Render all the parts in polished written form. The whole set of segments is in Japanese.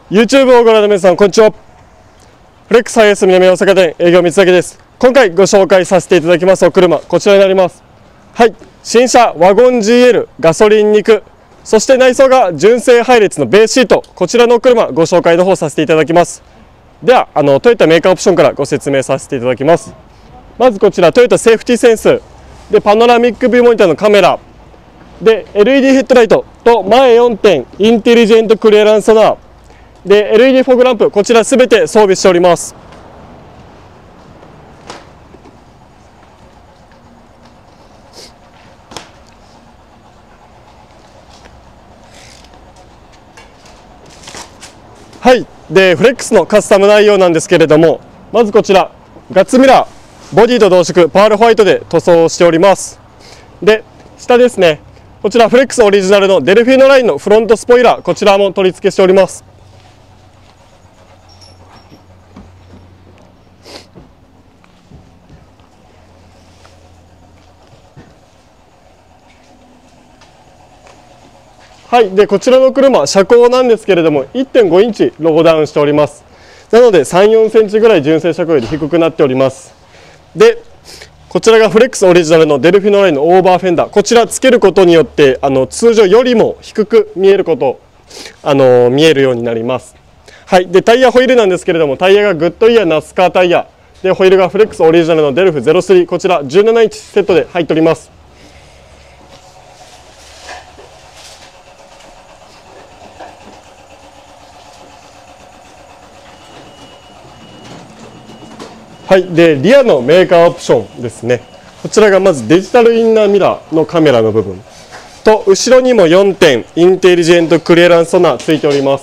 YouTube をご覧の皆さん、こんにちは。フレックスハイエース南大阪店営業三崎です。今回ご紹介させていただきますお車、こちらになります。はい、新車ワゴン GL ガソリン2駆、そして内装が純正配列のベースシート、こちらのお車ご紹介の方させていただきます。ではトヨタメーカーオプションからご説明させていただきます。まずこちらトヨタセーフティセンスでパノラミックビューモニターのカメラで LED ヘッドライトと前4点インテリジェントクリアランスソナーで LED フォグランプ、こちらすべて装備しております。はい、でフレックスのカスタム内容なんですけれども、まずこちらガッツミラーボディと同色パールホワイトで塗装しております。で下ですね、こちらフレックスオリジナルのデルフィーノラインのフロントスポイラー、こちらも取り付けしております。はい、でこちらの車、車高なんですけれども 1.5 インチロゴダウンしております。なので3、4センチぐらい純正車高より低くなっております。でこちらがフレックスオリジナルのデルフィノラインのオーバーフェンダー、こちらつけることによって通常よりも低く見えること見えるようになります。はい、でタイヤホイールなんですけれども、タイヤがグッドイヤーナスカータイヤで、ホイールがフレックスオリジナルのデルフ03、こちら17インチセットで入っております。はい、でリアのメーカーオプションですね。こちらがまずデジタルインナーミラーのカメラの部分と、後ろにも4点インテリジェントクリアランスソナーついております。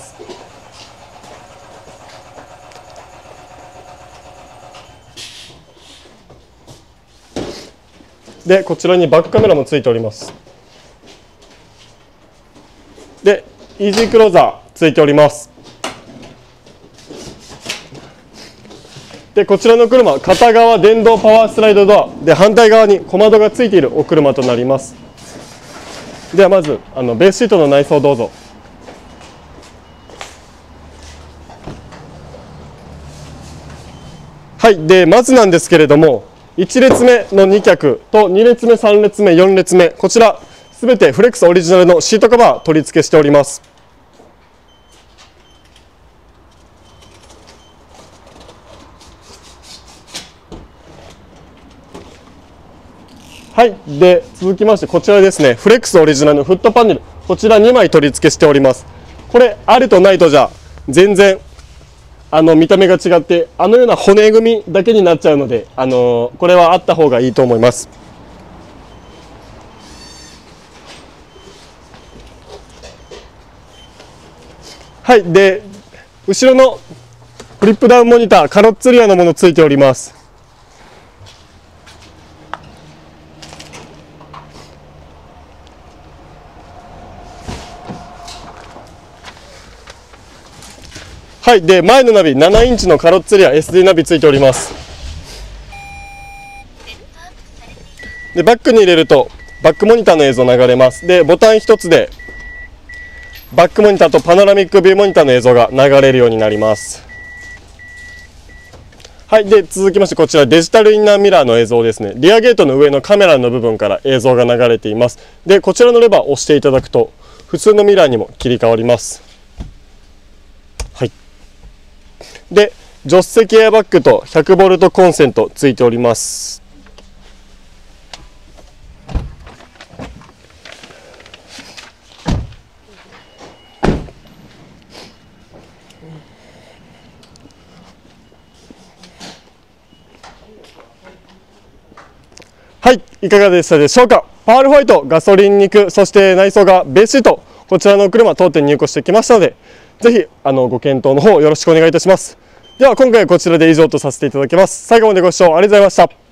でこちらにバックカメラもついております。でイージークローザーついております。でこちらの車、片側電動パワースライドドアで、反対側に小窓がついているお車となります。ではまずベースシートの内装どうぞ。はい、でまずなんですけれども、1列目の2脚と2列目3列目4列目、こちらすべてフレックスオリジナルのシートカバー取り付けしております。はい、で続きましてこちらですね、フレックスオリジナルのフットパネル、こちら2枚取り付けしております。これあるとないとじゃ全然見た目が違って、ような骨組みだけになっちゃうので、これはあった方がいいと思います。はい、で後ろのフリップダウンモニター、カロッツリアのものついております。はい、で前のナビ7インチのカロッツリア SD ナビついております。でバックに入れるとバックモニターの映像流れます。でボタン1つでバックモニターとパノラミックビューモニターの映像が流れるようになります。はい、で続きましてこちらデジタルインナーミラーの映像ですね。リアゲートの上のカメラの部分から映像が流れています。でこちらのレバーを押していただくと普通のミラーにも切り替わります。はい、で助手席エアバッグと 100V コンセントついております。はい、いかがでしたでしょうか。パールホワイト、ガソリン2駆、そして内装がベースシート、こちらの車当店入庫してきましたので、ぜひご検討の方よろしくお願いいたします。では今回はこちらで以上とさせていただきます。最後までご視聴ありがとうございました。